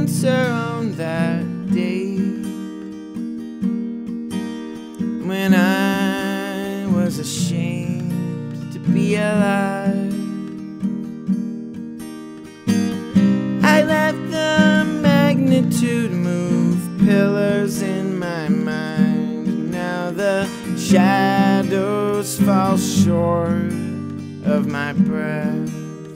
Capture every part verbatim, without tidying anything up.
answer on that day when I was ashamed to be alive. I let the magnitude move pillars in my mind. Now the shadows fall short of my breath.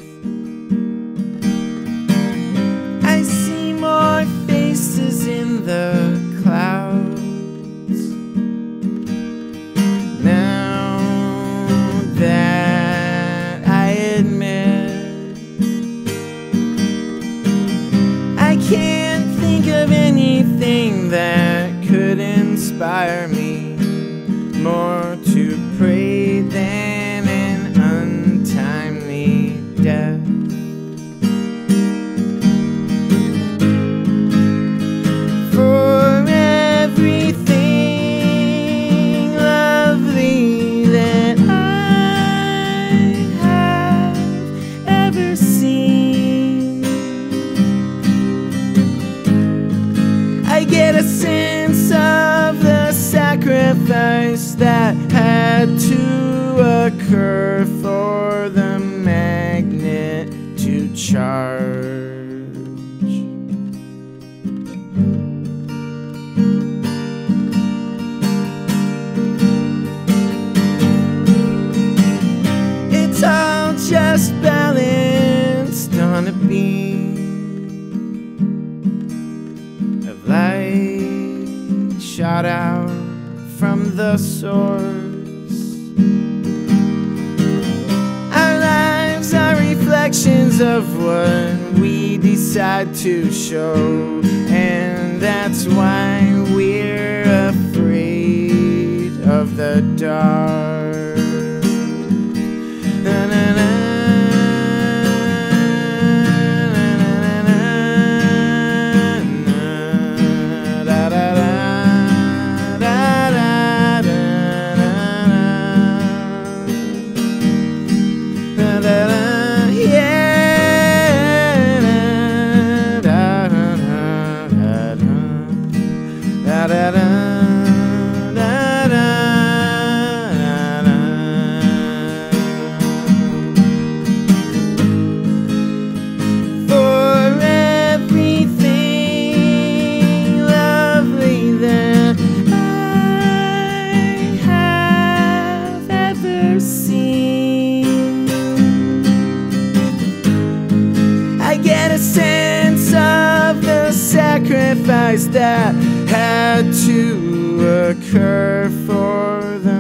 I see more faces in the clouds now that I admit I can't think of anything that could inspire me more to pray than an untimely death. For everything lovely that I have ever seen, I get a sense of the sacrifice that had to occur for the magnet to charge. It's all just balanced on a beam of light shot out from the source. Our lives are reflections of what we decide to show, and that's why we're afraid of the dark. Na, na, na. Sense of the sacrifice that had to occur for the